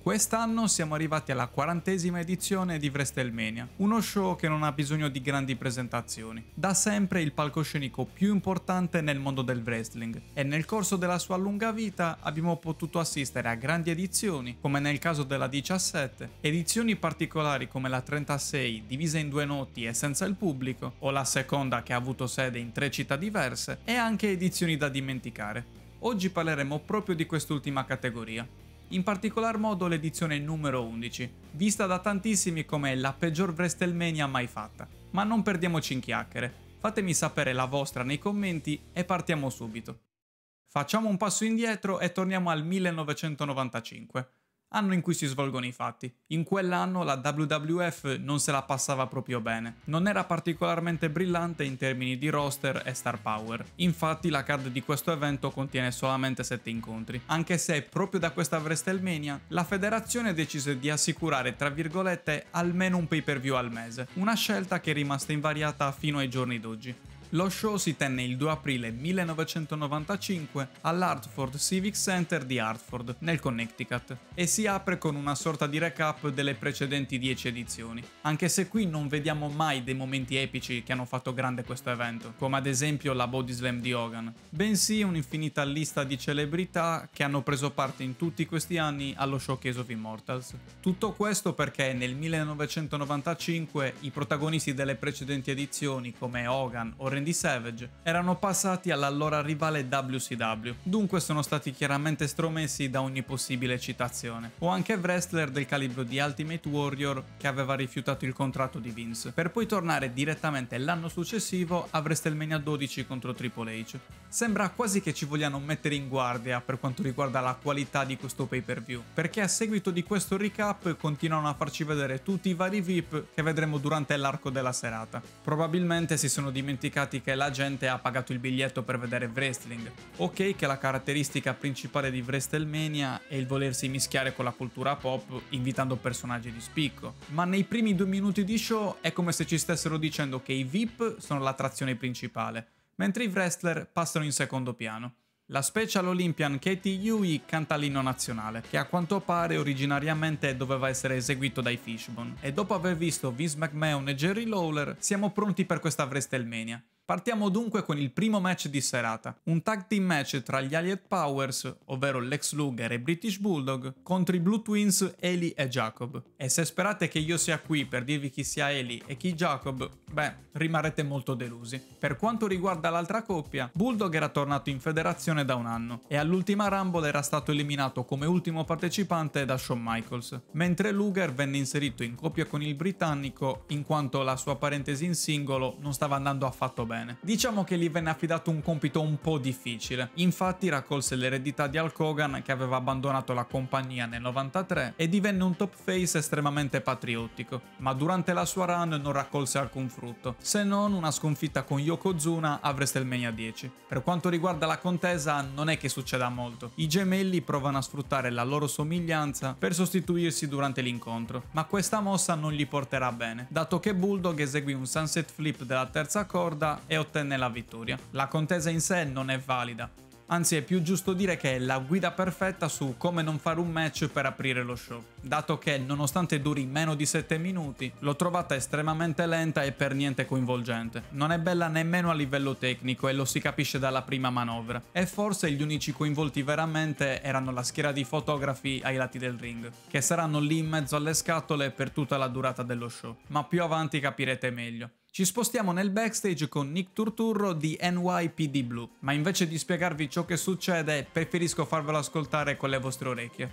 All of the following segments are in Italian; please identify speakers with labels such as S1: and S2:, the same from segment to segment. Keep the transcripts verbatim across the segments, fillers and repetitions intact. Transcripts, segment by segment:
S1: Quest'anno siamo arrivati alla quarantesima edizione di WrestleMania, uno show che non ha bisogno di grandi presentazioni. Da sempre il palcoscenico più importante nel mondo del wrestling e nel corso della sua lunga vita abbiamo potuto assistere a grandi edizioni, come nel caso della diciassette, edizioni particolari come la trentasei divisa in due notti e senza il pubblico, o la seconda che ha avuto sede in tre città diverse, e anche edizioni da dimenticare. Oggi parleremo proprio di quest'ultima categoria. In particolar modo l'edizione numero undici, vista da tantissimi come la peggior WrestleMania mai fatta. Ma non perdiamoci in chiacchiere, fatemi sapere la vostra nei commenti e partiamo subito. Facciamo un passo indietro e torniamo al millenovecentonovantacinque, anno in cui si svolgono i fatti. In quell'anno la W W F non se la passava proprio bene, non era particolarmente brillante in termini di roster e star power. Infatti la card di questo evento contiene solamente sette incontri, anche se proprio da questa WrestleMania la federazione decise di assicurare tra virgolette almeno un pay per view al mese, una scelta che è rimasta invariata fino ai giorni d'oggi. Lo show si tenne il due aprile millenovecentonovantacinque all'Hartford Civic Center di Hartford, nel Connecticut, e si apre con una sorta di recap delle precedenti dieci edizioni, anche se qui non vediamo mai dei momenti epici che hanno fatto grande questo evento, come ad esempio la Body Slam di Hogan, bensì un'infinita lista di celebrità che hanno preso parte in tutti questi anni allo Showcase of Immortals. Tutto questo perché nel millenovecentonovantacinque i protagonisti delle precedenti edizioni come Hogan o Randy Savage erano passati all'allora rivale W C W, dunque sono stati chiaramente stromessi da ogni possibile citazione, o anche wrestler del calibro di Ultimate Warrior che aveva rifiutato il contratto di Vince, per poi tornare direttamente l'anno successivo a WrestleMania dodici contro Triple H. Sembra quasi che ci vogliano mettere in guardia per quanto riguarda la qualità di questo pay per view, perché a seguito di questo recap continuano a farci vedere tutti i vari V I P che vedremo durante l'arco della serata. Probabilmente si sono dimenticati che la gente ha pagato il biglietto per vedere wrestling. Ok che la caratteristica principale di WrestleMania è il volersi mischiare con la cultura pop invitando personaggi di spicco, ma nei primi due minuti di show è come se ci stessero dicendo che i V I P sono l'attrazione principale, mentre i wrestler passano in secondo piano. La Special Olympian Katie Huey canta l'inno nazionale, che a quanto pare originariamente doveva essere eseguito dai Fishbone, e dopo aver visto Vince McMahon e Jerry Lawler siamo pronti per questa WrestleMania. Partiamo dunque con il primo match di serata, un tag team match tra gli Allied Powers, ovvero Lex Luger e British Bulldog, contro i Blue Twins Eli e Jacob. E se sperate che io sia qui per dirvi chi sia Eli e chi Jacob, beh, rimarrete molto delusi. Per quanto riguarda l'altra coppia, Bulldog era tornato in federazione da un anno e all'ultima Rumble era stato eliminato come ultimo partecipante da Shawn Michaels, mentre Luger venne inserito in coppia con il britannico in quanto la sua parentesi in singolo non stava andando affatto bene. Bene. Diciamo che gli venne affidato un compito un po' difficile, infatti raccolse l'eredità di Hulk Hogan che aveva abbandonato la compagnia nel novantatré e divenne un top face estremamente patriottico, ma durante la sua run non raccolse alcun frutto, se non una sconfitta con Yokozuna a WrestleMania dieci. Per quanto riguarda la contesa non è che succeda molto, i gemelli provano a sfruttare la loro somiglianza per sostituirsi durante l'incontro, ma questa mossa non gli porterà bene, dato che Bulldog eseguì un sunset flip della terza corda e ottenne la vittoria. La contesa in sé non è valida, anzi è più giusto dire che è la guida perfetta su come non fare un match per aprire lo show, dato che nonostante duri meno di sette minuti, l'ho trovata estremamente lenta e per niente coinvolgente. Non è bella nemmeno a livello tecnico e lo si capisce dalla prima manovra, e forse gli unici coinvolti veramente erano la schiera di fotografi ai lati del ring, che saranno lì in mezzo alle scatole per tutta la durata dello show, ma più avanti capirete meglio. Ci spostiamo nel backstage con Nick Turturro di N Y P D Blue, ma invece di spiegarvi ciò che succede, preferisco farvelo ascoltare con le vostre orecchie.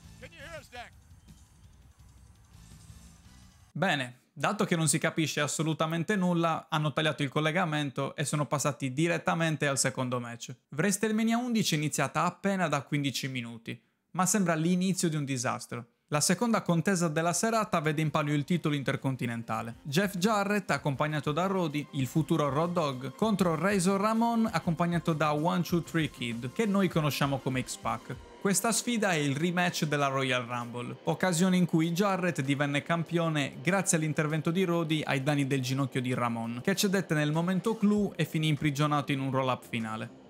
S1: Bene, dato che non si capisce assolutamente nulla, hanno tagliato il collegamento e sono passati direttamente al secondo match. WrestleMania undici è iniziata appena da quindici minuti, ma sembra l'inizio di un disastro. La seconda contesa della serata vede in palio il titolo intercontinentale. Jeff Jarrett, accompagnato da Roddy, il futuro Road Dogg, contro Razor Ramon, accompagnato da one two three Kid, che noi conosciamo come X-Pac. Questa sfida è il rematch della Royal Rumble, occasione in cui Jarrett divenne campione grazie all'intervento di Roddy ai danni del ginocchio di Ramon, che cedette nel momento clou e finì imprigionato in un roll-up finale.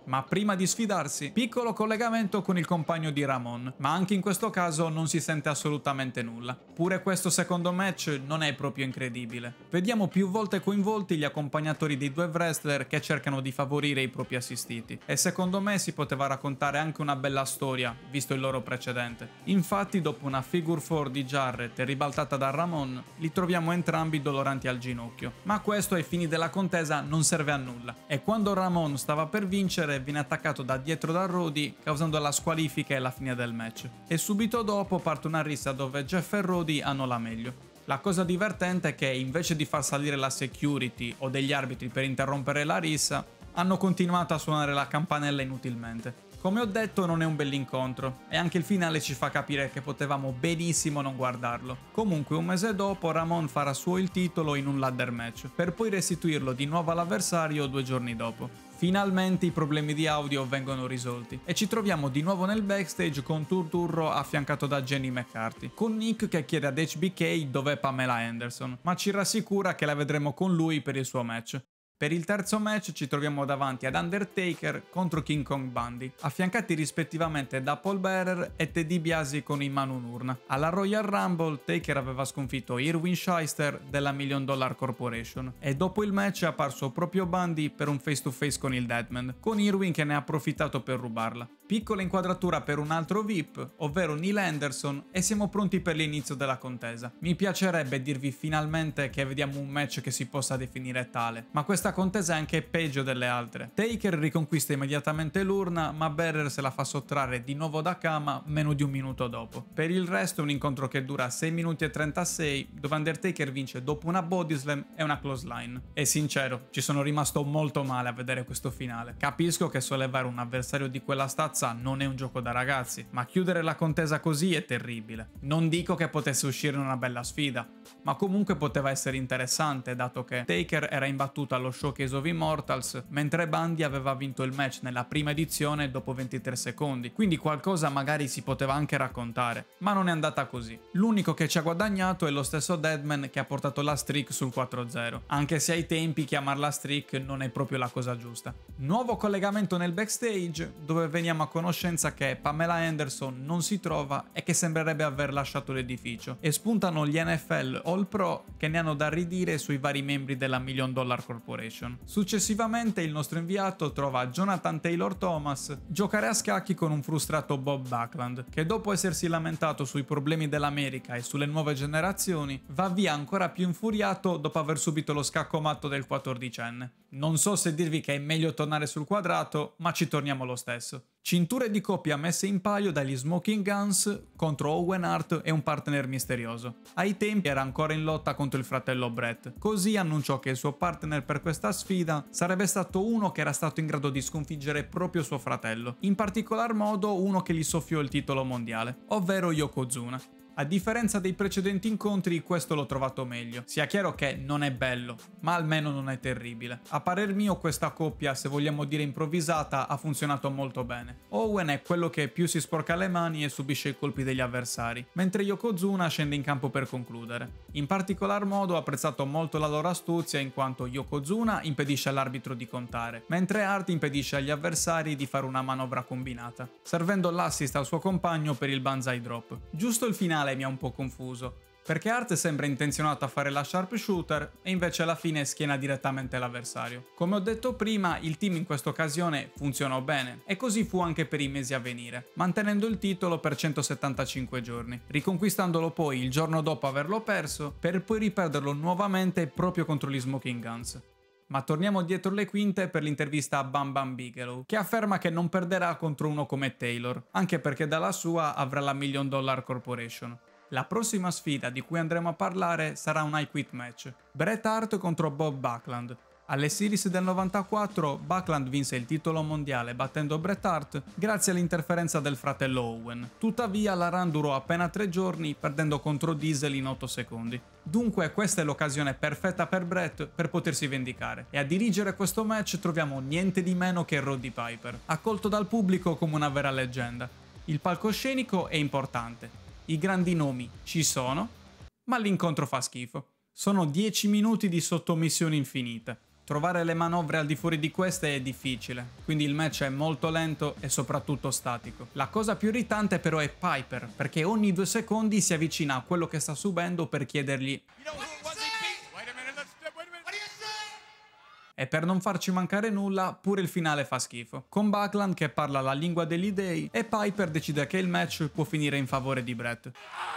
S1: Ma prima di sfidarsi, piccolo collegamento con il compagno di Ramon, ma anche in questo caso non si sente assolutamente nulla. Pure questo secondo match non è proprio incredibile. Vediamo più volte coinvolti gli accompagnatori dei due wrestler che cercano di favorire i propri assistiti, e secondo me si poteva raccontare anche una bella storia, visto il loro precedente. Infatti, dopo una figure four di Jarrett e ribaltata da Ramon, li troviamo entrambi doloranti al ginocchio. Ma questo ai fini della contesa non serve a nulla, e quando Ramon stava per vincere viene attaccato da dietro da Roddy, causando la squalifica e la fine del match. E subito dopo parte una rissa dove Jeff e Roddy hanno la meglio. La cosa divertente è che invece di far salire la security o degli arbitri per interrompere la rissa, hanno continuato a suonare la campanella inutilmente. Come ho detto, non è un bell'incontro, e anche il finale ci fa capire che potevamo benissimo non guardarlo. Comunque un mese dopo Ramon farà suo il titolo in un ladder match, per poi restituirlo di nuovo all'avversario due giorni dopo. Finalmente i problemi di audio vengono risolti e ci troviamo di nuovo nel backstage con Turturro affiancato da Jenny McCarthy, con Nick che chiede ad H B K dov'è Pamela Anderson, ma ci rassicura che la vedremo con lui per il suo match. Per il terzo match ci troviamo davanti ad Undertaker contro King Kong Bundy, affiancati rispettivamente da Paul Bearer e Ted DiBiase con in mano un'urna. Alla Royal Rumble Taker aveva sconfitto Irwin Shyster della Million Dollar Corporation e dopo il match è apparso proprio Bundy per un face to face con il Deadman, con Irwin che ne ha approfittato per rubarla. Piccola inquadratura per un altro V I P, ovvero Neil Anderson, e siamo pronti per l'inizio della contesa. Mi piacerebbe dirvi finalmente che vediamo un match che si possa definire tale, ma questa contesa è anche peggio delle altre. Taker riconquista immediatamente l'urna, ma Bearer se la fa sottrarre di nuovo da Kama meno di un minuto dopo. Per il resto è un incontro che dura sei minuti e trentasei, dove Undertaker vince dopo una bodyslam e una clothesline. E sincero, ci sono rimasto molto male a vedere questo finale. Capisco che sollevare un avversario di quella stazza non è un gioco da ragazzi, ma chiudere la contesa così è terribile. Non dico che potesse uscire una bella sfida, ma comunque poteva essere interessante, dato che Taker era imbattuto allo Showcase of Immortals, mentre Bundy aveva vinto il match nella prima edizione dopo ventitré secondi, quindi qualcosa magari si poteva anche raccontare, ma non è andata così. L'unico che ci ha guadagnato è lo stesso Deadman che ha portato la streak sul quattro zero, anche se ai tempi chiamarla streak non è proprio la cosa giusta. Nuovo collegamento nel backstage, dove veniamo a conoscenza che Pamela Anderson non si trova e che sembrerebbe aver lasciato l'edificio, e spuntano gli N F L All Pro che ne hanno da ridire sui vari membri della Million Dollar Corporation. Successivamente il nostro inviato trova Jonathan Taylor Thomas giocare a scacchi con un frustrato Bob Backlund, che dopo essersi lamentato sui problemi dell'America e sulle nuove generazioni, va via ancora più infuriato dopo aver subito lo scaccomatto del quattordicenne. Non so se dirvi che è meglio tornare sul quadrato, ma ci torniamo lo stesso. Cinture di coppia messe in palio dagli Smoking Guns contro Owen Hart e un partner misterioso. Ai tempi era ancora in lotta contro il fratello Bret, così annunciò che il suo partner per questa sfida sarebbe stato uno che era stato in grado di sconfiggere proprio suo fratello, in particolar modo uno che gli soffiò il titolo mondiale, ovvero Yokozuna. A differenza dei precedenti incontri, questo l'ho trovato meglio. Sia chiaro che non è bello, ma almeno non è terribile. A parer mio questa coppia, se vogliamo dire improvvisata, ha funzionato molto bene. Owen è quello che più si sporca le mani e subisce i colpi degli avversari, mentre Yokozuna scende in campo per concludere. In particolar modo ho apprezzato molto la loro astuzia, in quanto Yokozuna impedisce all'arbitro di contare, mentre Hart impedisce agli avversari di fare una manovra combinata, servendo l'assist al suo compagno per il Banzai Drop. Giusto il finale mi ha un po' confuso, perché Hart sembra intenzionato a fare la sharpshooter e invece alla fine schiena direttamente l'avversario. Come ho detto prima, il team in questa occasione funzionò bene, e così fu anche per i mesi a venire, mantenendo il titolo per centosettantacinque giorni, riconquistandolo poi il giorno dopo averlo perso, per poi riperderlo nuovamente proprio contro gli Smoking Guns. Ma torniamo dietro le quinte per l'intervista a Bam Bam Bigelow, che afferma che non perderà contro uno come Taylor, anche perché dalla sua avrà la Million Dollar Corporation. La prossima sfida di cui andremo a parlare sarà un I Quit match, Bret Hart contro Bob Backlund. Alle Series del novantaquattro Backlund vinse il titolo mondiale battendo Bret Hart grazie all'interferenza del fratello Owen. Tuttavia la run durò appena tre giorni, perdendo contro Diesel in otto secondi. Dunque questa è l'occasione perfetta per Bret per potersi vendicare, e a dirigere questo match troviamo niente di meno che Roddy Piper, accolto dal pubblico come una vera leggenda. Il palcoscenico è importante, i grandi nomi ci sono, ma l'incontro fa schifo. Sono dieci minuti di sottomissione infinita. Trovare le manovre al di fuori di queste è difficile, quindi il match è molto lento e soprattutto statico. La cosa più irritante però è Piper, perché ogni due secondi si avvicina a quello che sta subendo per chiedergli e per non farci mancare nulla, pure il finale fa schifo, con Backlund che parla la lingua degli dei e Piper decide che il match può finire in favore di Bret.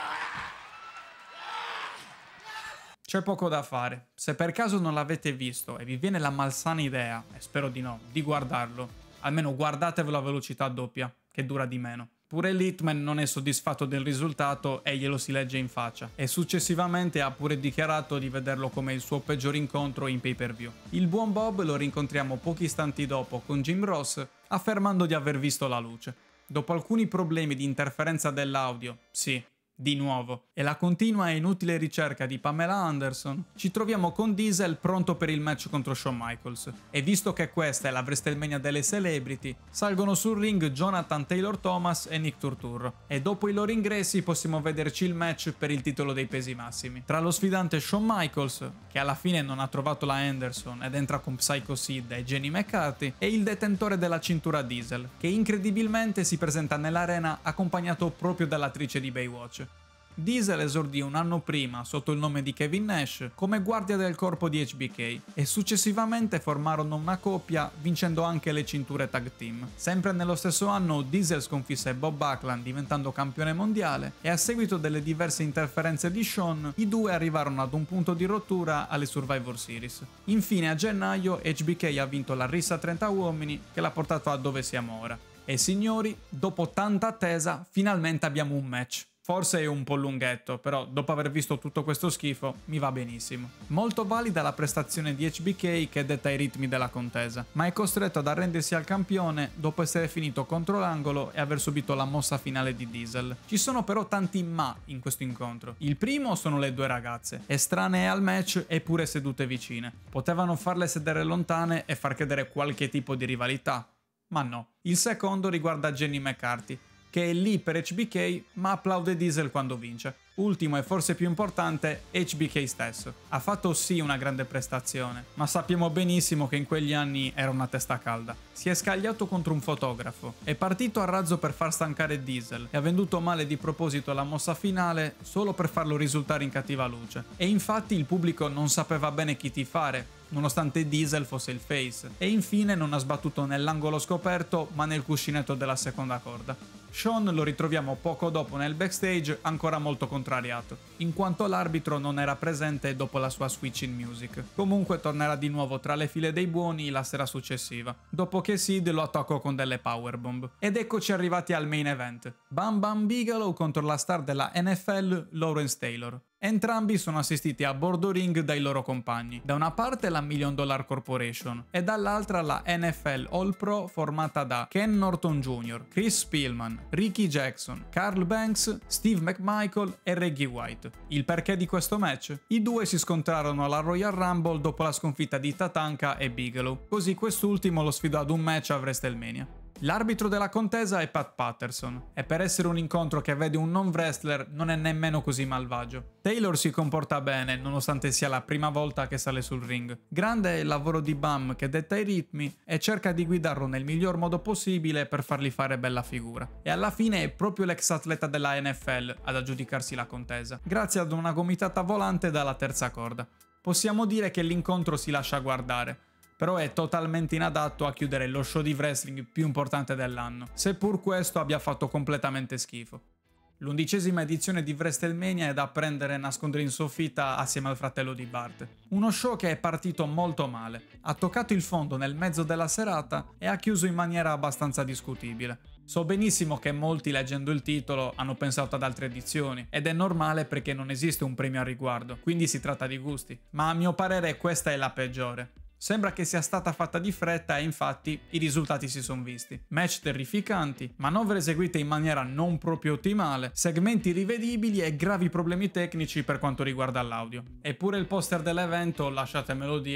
S1: C'è poco da fare. Se per caso non l'avete visto e vi viene la malsana idea, e spero di no, di guardarlo, almeno guardatevelo a velocità doppia, che dura di meno. Pure l'Hitman non è soddisfatto del risultato e glielo si legge in faccia, e successivamente ha pure dichiarato di vederlo come il suo peggior incontro in pay-per-view. Il buon Bob lo rincontriamo pochi istanti dopo con Jim Ross, affermando di aver visto la luce. Dopo alcuni problemi di interferenza dell'audio, sì, di nuovo, e la continua e inutile ricerca di Pamela Anderson, ci troviamo con Diesel pronto per il match contro Shawn Michaels. E visto che questa è la WrestleMania delle celebrity, salgono sul ring Jonathan Taylor Thomas e Nick Turturro, e dopo i loro ingressi possiamo vederci il match per il titolo dei pesi massimi, tra lo sfidante Shawn Michaels, che alla fine non ha trovato la Anderson ed entra con Psycho Sid e Jenny McCarthy, e il detentore della cintura Diesel, che incredibilmente si presenta nell'arena accompagnato proprio dall'attrice di Baywatch. Diesel esordì un anno prima sotto il nome di Kevin Nash come guardia del corpo di H B K e successivamente formarono una coppia vincendo anche le cinture tag team. Sempre nello stesso anno Diesel sconfisse Bob Backlund diventando campione mondiale e a seguito delle diverse interferenze di Shawn i due arrivarono ad un punto di rottura alle Survivor Series. Infine a gennaio H B K ha vinto la rissa trenta uomini che l'ha portato a dove siamo ora. E signori, dopo tanta attesa finalmente abbiamo un match. Forse è un po' lunghetto, però dopo aver visto tutto questo schifo mi va benissimo. Molto valida la prestazione di H B K che detta i ritmi della contesa, ma è costretto ad arrendersi al campione dopo essere finito contro l'angolo e aver subito la mossa finale di Diesel. Ci sono però tanti ma in questo incontro. Il primo sono le due ragazze, estranee al match eppure sedute vicine. Potevano farle sedere lontane e far credere qualche tipo di rivalità, ma no. Il secondo riguarda Jenny McCarthy, che è lì per H B K ma applaude Diesel quando vince. Ultimo e forse più importante, H B K stesso. Ha fatto sì una grande prestazione, ma sappiamo benissimo che in quegli anni era una testa calda. Si è scagliato contro un fotografo, è partito a razzo per far stancare Diesel e ha venduto male di proposito la mossa finale solo per farlo risultare in cattiva luce. E infatti il pubblico non sapeva bene chi tifare, nonostante Diesel fosse il face. E infine non ha sbattuto nell'angolo scoperto ma nel cuscinetto della seconda corda. Shawn lo ritroviamo poco dopo nel backstage ancora molto contrariato, in quanto l'arbitro non era presente dopo la sua switch in music. Comunque tornerà di nuovo tra le file dei buoni la sera successiva, dopo che Sid lo attaccò con delle powerbomb. Ed eccoci arrivati al main event. Bam Bam Bigelow contro la star della N F L Lawrence Taylor. Entrambi sono assistiti a bordo ring dai loro compagni, da una parte la Million Dollar Corporation e dall'altra la N F L All Pro formata da Ken Norton Junior, Chris Spielman, Ricky Jackson, Carl Banks, Steve McMichael e Reggie White. Il perché di questo match? I due si scontrarono alla Royal Rumble dopo la sconfitta di Tatanka e Bigelow, così quest'ultimo lo sfidò ad un match a WrestleMania. L'arbitro della contesa è Pat Patterson, e per essere un incontro che vede un non wrestler non è nemmeno così malvagio. Taylor si comporta bene, nonostante sia la prima volta che sale sul ring. Grande è il lavoro di Bam che detta i ritmi e cerca di guidarlo nel miglior modo possibile per fargli fare bella figura. E alla fine è proprio l'ex atleta della N F L ad aggiudicarsi la contesa, grazie ad una gomitata volante dalla terza corda. Possiamo dire che l'incontro si lascia guardare, però è totalmente inadatto a chiudere lo show di wrestling più importante dell'anno, seppur questo abbia fatto completamente schifo. L'undicesima edizione di WrestleMania è da prendere e nascondere in soffitta assieme al fratello di Bart. Uno show che è partito molto male, ha toccato il fondo nel mezzo della serata e ha chiuso in maniera abbastanza discutibile. So benissimo che molti leggendo il titolo hanno pensato ad altre edizioni, ed è normale perché non esiste un premio al riguardo, quindi si tratta di gusti, ma a mio parere questa è la peggiore. Sembra che sia stata fatta di fretta e infatti i risultati si sono visti. Match terrificanti, manovre eseguite in maniera non proprio ottimale, segmenti rivedibili e gravi problemi tecnici per quanto riguarda l'audio. Eppure il poster dell'evento, lasciatemelo dire,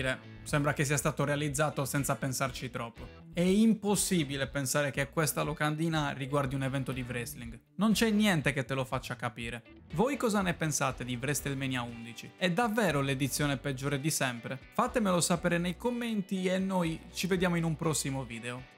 S1: sembra che sia stato realizzato senza pensarci troppo. È impossibile pensare che questa locandina riguardi un evento di wrestling. Non c'è niente che te lo faccia capire. Voi cosa ne pensate di WrestleMania undici? È davvero l'edizione peggiore di sempre? Fatemelo sapere nei commenti e noi ci vediamo in un prossimo video.